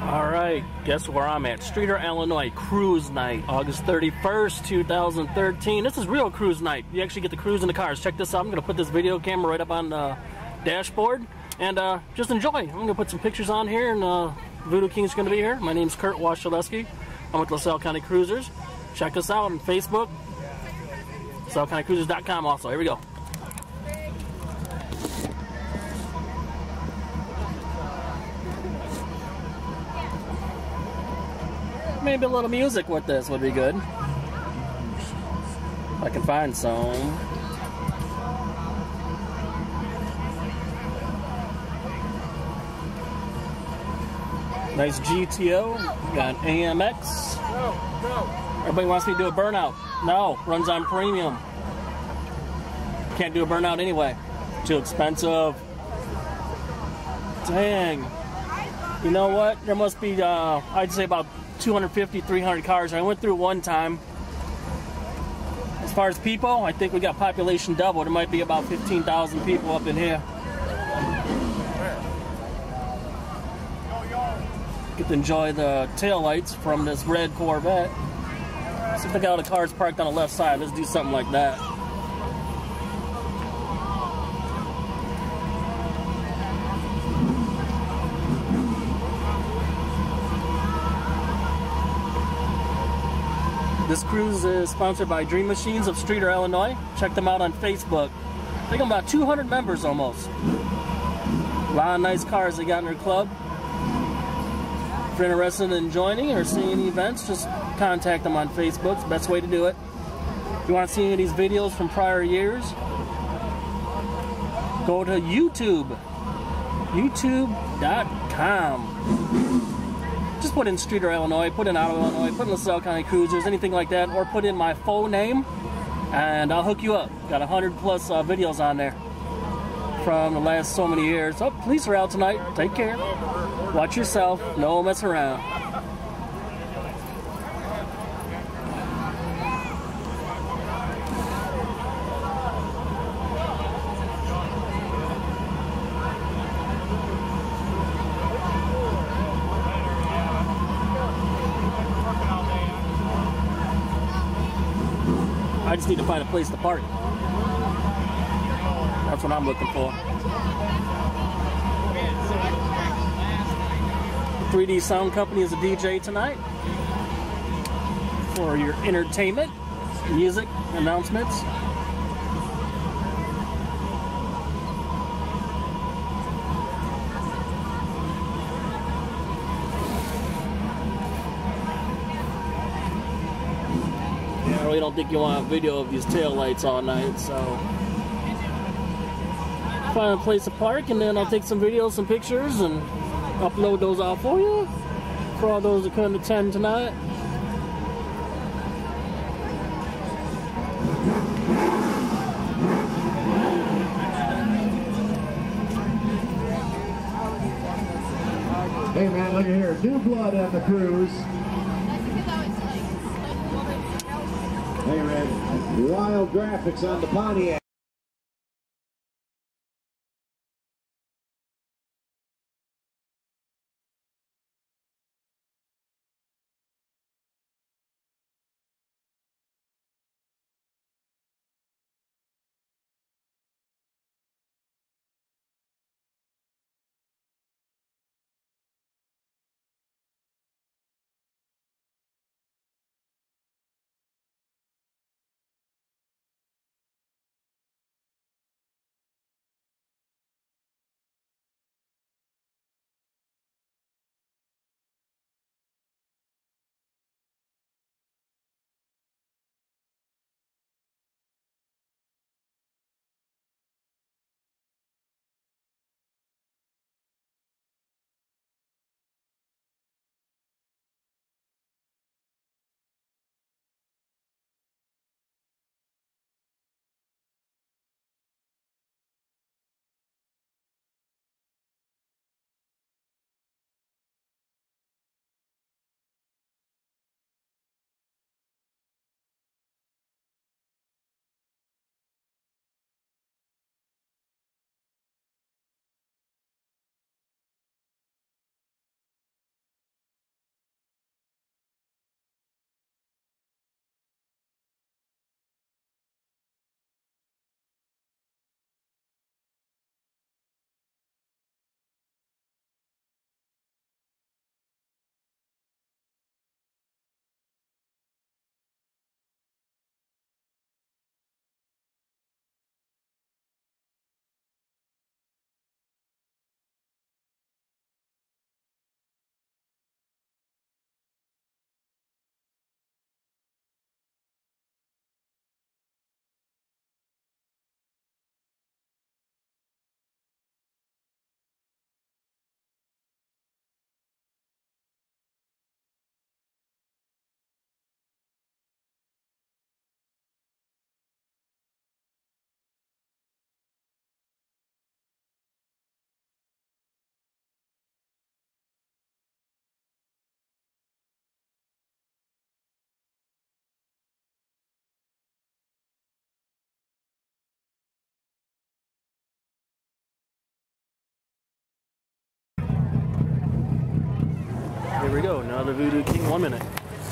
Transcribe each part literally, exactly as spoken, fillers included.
Alright, guess where I'm at? Streator, Illinois, cruise night, August thirty-first, two thousand thirteen. This is real cruise night. You actually get to cruise in the cars. Check this out. I'm going to put this video camera right up on the dashboard and uh, just enjoy. I'm going to put some pictures on here, and uh, VOODOO King's going to be here. My name's Kurt Wasilewski. I'm with LaSalle County Cruisers. Check us out on Facebook. LaSalle County Cruisers dot com also. Here we go. Maybe a little music with this would be good. If I can find some. Nice G T O. Got A M X. Everybody wants me to do a burnout. No, runs on premium. Can't do a burnout anyway. Too expensive. Dang. You know what? There must be, uh, I'd say about two hundred fifty, three hundred cars. I went through one time. As far as people, I think we got population double. There might be about fifteen thousand people up in here. Get to enjoy the taillights from this red Corvette. See if I got all the cars parked on the left side. Let's do something like that. This cruise is sponsored by Dream Machines of Streator, Illinois. Check them out on Facebook. I think I'm about two hundred members almost. A lot of nice cars they got in their club. If you're interested in joining or seeing events, just contact them on Facebook. It's the best way to do it. If you want to see any of these videos from prior years, go to YouTube. YouTube dot com. Just put in Streator, Illinois, put in Ottawa, Illinois, put in LaSalle County Cruisers, anything like that, or put in my full name, and I'll hook you up. Got a hundred plus uh, videos on there from the last so many years. Oh, police are out tonight. Take care. Watch yourself. No mess around. I just need to find a place to park. That's what I'm looking for. three D Sound Company is a D J tonight for your entertainment, music, announcements. I really don't think you want a video of these taillights all night, so find a place to park, and then I'll take some videos, some pictures, and upload those out for you, for all those that couldn't attend tonight. Hey man, look at here, new blood on the cruise. Hey Red, wild graphics on the Pontiac. Here we go, another Voodoo King, one minute.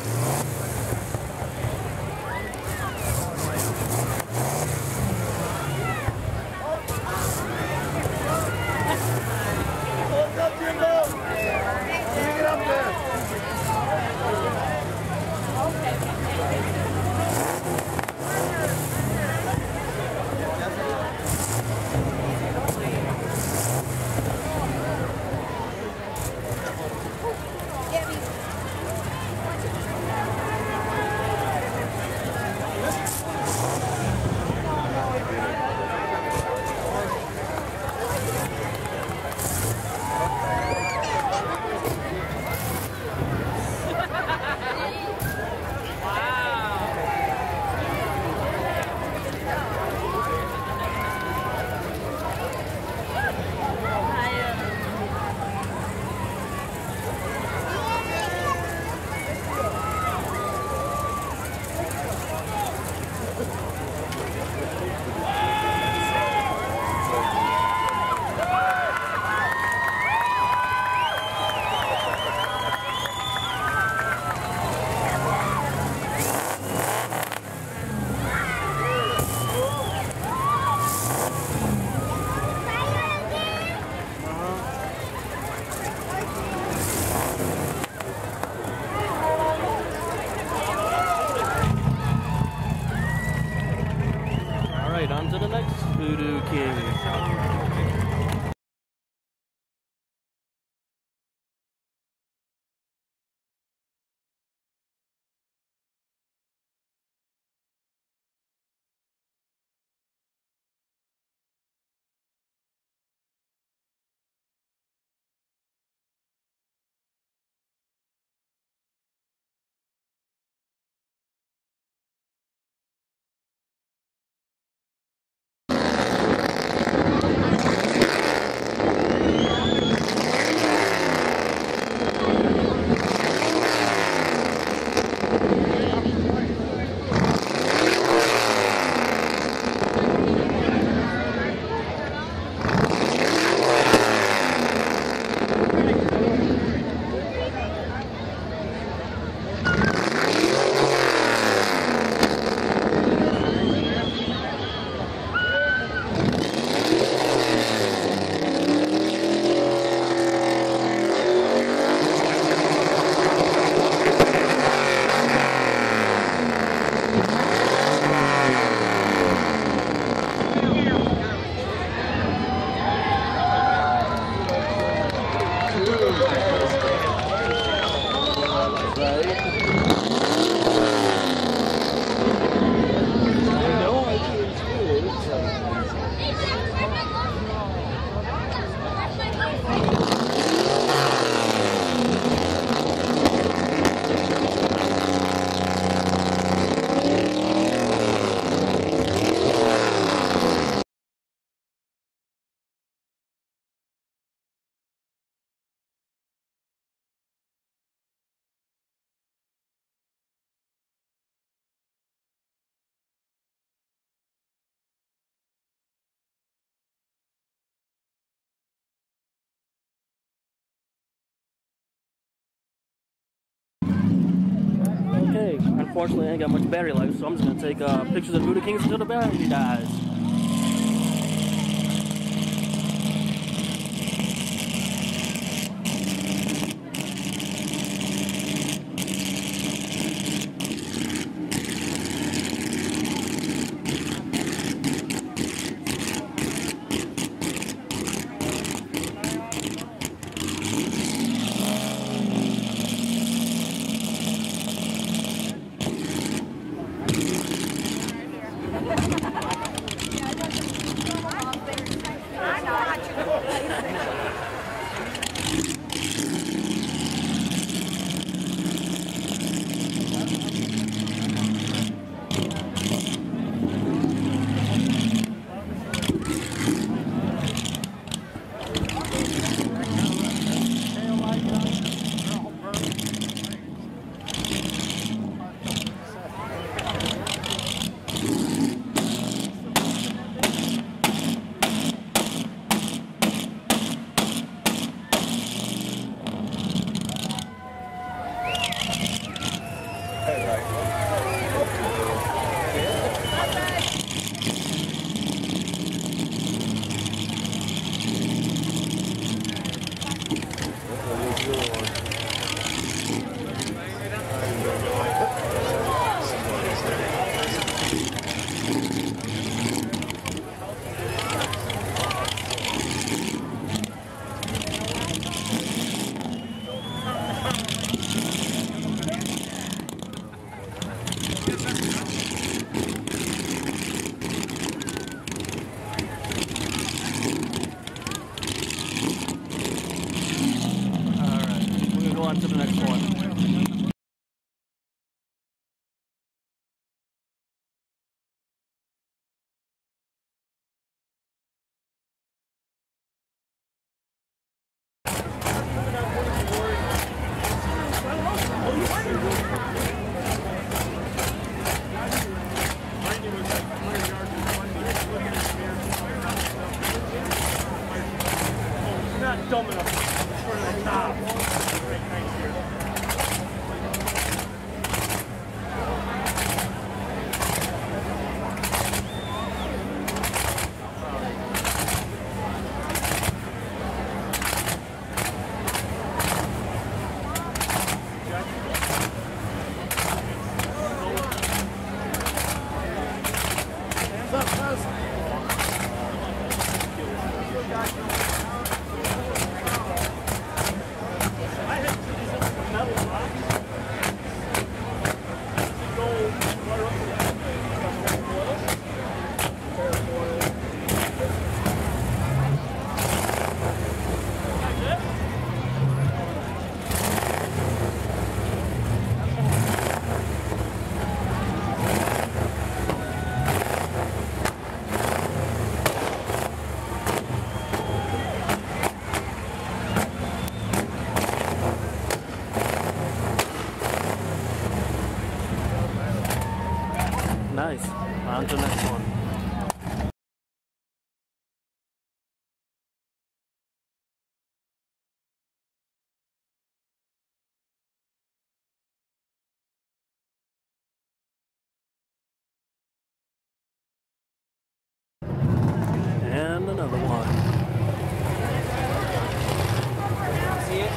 On to the next Voodoo King. Okay, unfortunately I ain't got much battery life, so I'm just gonna take uh, pictures of Voodoo Kings until the battery dies. to the next one. Dumb enough for the top. Hands up, guys. Nice. On to the next one. And another one. See it?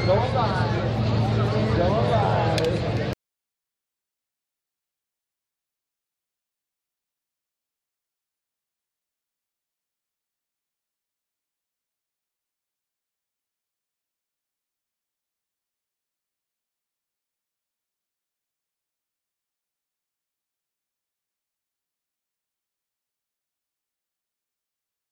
Going behind you.